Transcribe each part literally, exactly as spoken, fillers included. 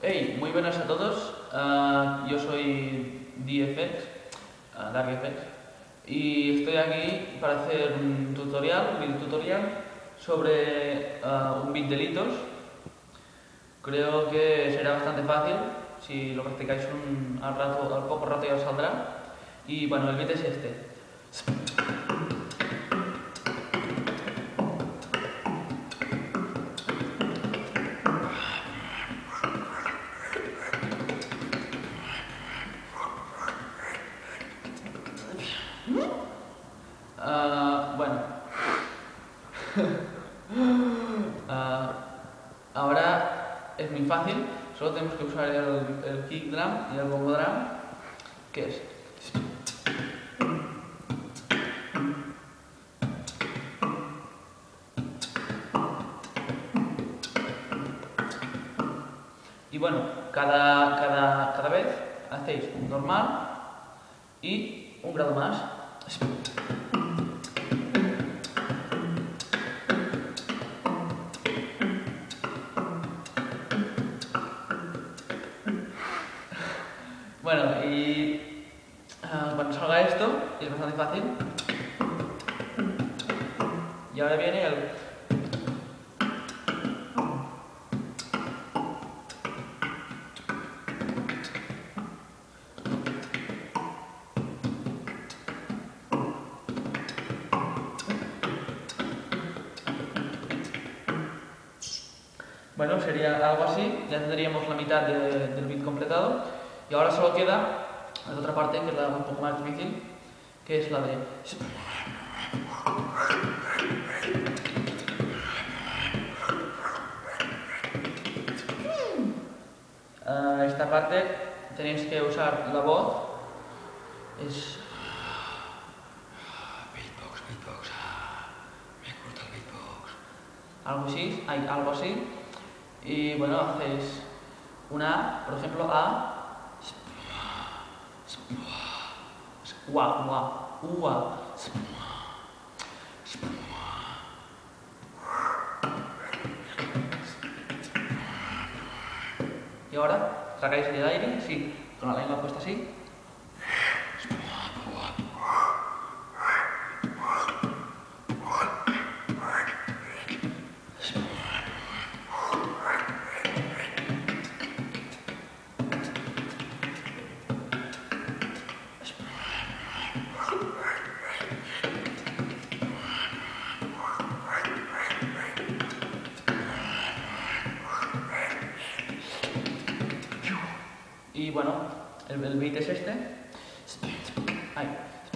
Hey, muy buenas a todos. Uh, yo soy D F X, uh, DarkFX, y estoy aquí para hacer un tutorial, un video tutorial sobre uh, un bit delitos. Creo que será bastante fácil. Si lo practicáis un, al, rato, al poco rato ya os saldrá. Y bueno, el bit es este. Uh, bueno, uh, ahora es muy fácil, solo tenemos que usar el, el kick drum y el bongo drum, que es y bueno, cada, cada, cada vez hacéis un normal y un grado más. Bueno, y uh, cuando salga esto, es bastante fácil. Y ahora viene el... Bueno, sería algo así, ya tendríamos la mitad de, del beat completado. Y ahora solo queda la otra parte, que es la un poco más difícil, que es la de... Uh, esta parte tenéis que usar la voz, es... Beatbox, beatbox, me gusta el beatbox. Algo así, hay algo así. Y bueno, hacéis una A, por ejemplo, A, Ua, ua, ua. Y ahora tragáis el aire, sí, con la lengua puesta así. Y bueno, el, el beat es este. Ahí.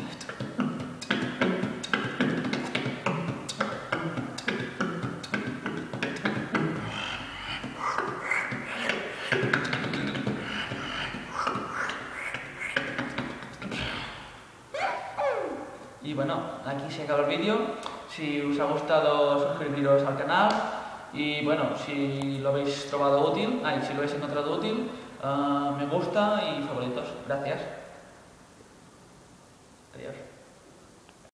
Y bueno, aquí se acaba el vídeo. Si os ha gustado, suscribiros al canal. Y bueno, si lo habéis probado útil, ay, si lo habéis encontrado útil, uh, me gusta y favoritos. Gracias. Adiós.